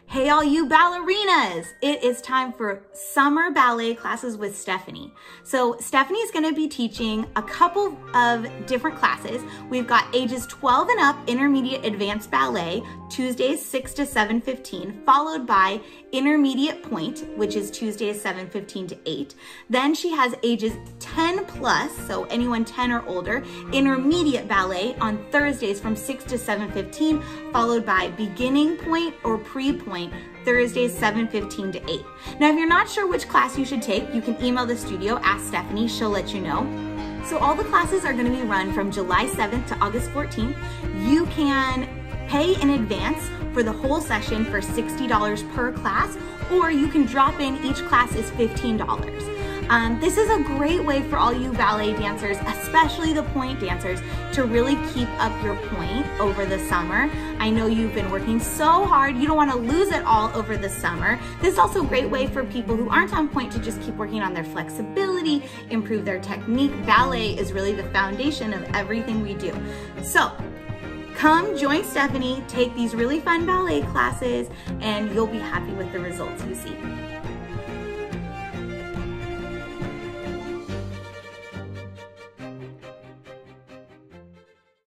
Hey, all you ballerinas! It is time for summer ballet classes with Stephanie. So Stephanie is going to be teaching a couple of different classes. We've got ages 12 and up, intermediate advanced ballet, Tuesdays 6 to 7:15, followed by intermediate point, which is Tuesdays 7:15 to 8. Then she has ages 10 plus, so anyone 10 or older, intermediate ballet on Thursdays from 6 to 7:15, followed by beginning point or pre-point, Thursdays 7:15 to 8. Now, if you're not sure which class you should take, you can email the studio, ask Stephanie, she'll let you know. So all the classes are going to be run from July 7th to August 14th. You can pay in advance for the whole session for $60 per class, or you can drop in. Each class is $15. This is a great way for all you ballet dancers, especially the point dancers, to really keep up your point over the summer. I know you've been working so hard, you don't want to lose it all over the summer. This is also a great way for people who aren't on point to just keep working on their flexibility, improve their technique. Ballet is really the foundation of everything we do. So come join Stephanie, take these really fun ballet classes, and you'll be happy with the results you see.